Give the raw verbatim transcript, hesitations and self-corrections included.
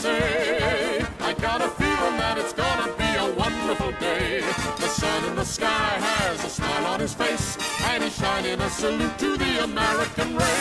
say, I got a feeling that it's gonna be a wonderful day. The sun in the sky has a smile on his face, and he's shining a salute to the American race.